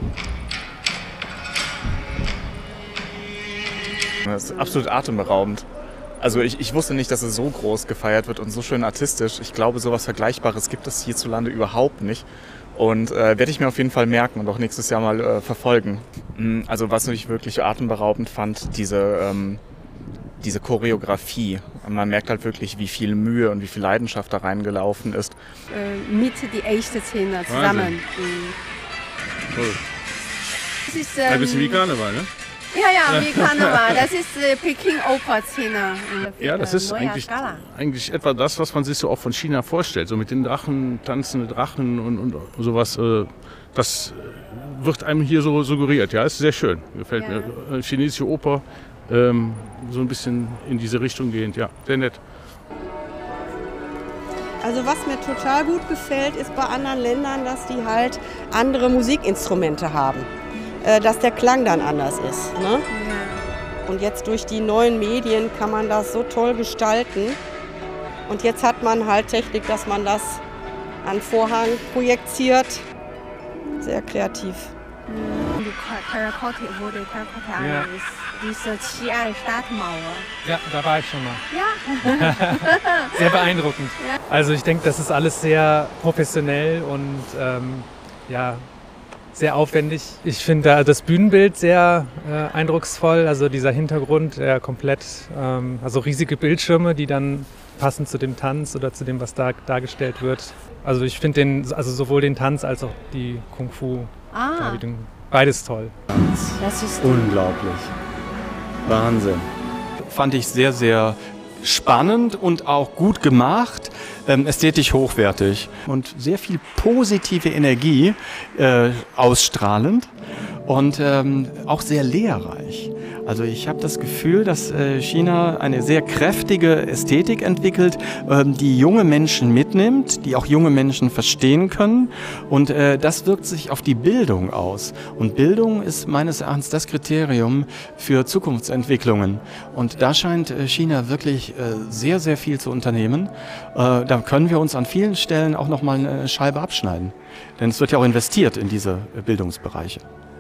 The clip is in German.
Das ist absolut atemberaubend. Also ich wusste nicht, dass es so groß gefeiert wird und so schön artistisch. Ich glaube, sowas Vergleichbares gibt es hierzulande überhaupt nicht. Und werde ich mir auf jeden Fall merken und auch nächstes Jahr mal verfolgen. Also was ich wirklich atemberaubend fand, diese Choreografie. Man merkt halt wirklich, wie viel Mühe und wie viel Leidenschaft da reingelaufen ist. Mit die echte Szene zusammen. Cool. Das ist, Ein bisschen wie Karneval, ne? Ja, wie Karneval. Das ist Peking-Oper-Szene. Ja, das ist eigentlich etwa das, was man sich so auch von China vorstellt. So mit den Drachen, tanzende Drachen und sowas. Das wird einem hier so suggeriert. Ja, ist sehr schön. Gefällt mir. Chinesische Oper, so ein bisschen in diese Richtung gehend. Ja, sehr nett. Also was mir total gut gefällt, ist bei anderen Ländern, dass die halt andere Musikinstrumente haben. Dass der Klang dann anders ist. Ne? Ja. Und jetzt durch die neuen Medien kann man das so toll gestalten. Und jetzt hat man halt Technik, dass man das an Vorhang projiziert. Sehr kreativ. Die Terrakotta wurde Terrakotta diese Xi'an-Stadtmauer. Ja, da war ich schon mal. Ja. Sehr beeindruckend. Ja. Also ich denke, das ist alles sehr professionell und sehr aufwendig. Ich finde das Bühnenbild sehr eindrucksvoll, also dieser Hintergrund, komplett, also riesige Bildschirme, die dann passen zu dem Tanz oder zu dem, was da dargestellt wird. Also ich finde sowohl den Tanz als auch die Kung-Fu-Darbietung, beides toll. Das ist unglaublich. Wahnsinn. Fand ich sehr, sehr spannend und auch gut gemacht, ästhetisch hochwertig und sehr viel positive Energie ausstrahlend und auch sehr lehrreich. Also ich habe das Gefühl, dass China eine sehr kräftige Ästhetik entwickelt, die junge Menschen mitnimmt, die auch junge Menschen verstehen können und das wirkt sich auf die Bildung aus. Und Bildung ist meines Erachtens das Kriterium für Zukunftsentwicklungen. Und da scheint China wirklich sehr, sehr viel zu unternehmen. Da können wir uns an vielen Stellen auch nochmal eine Scheibe abschneiden. Denn es wird ja auch investiert in diese Bildungsbereiche.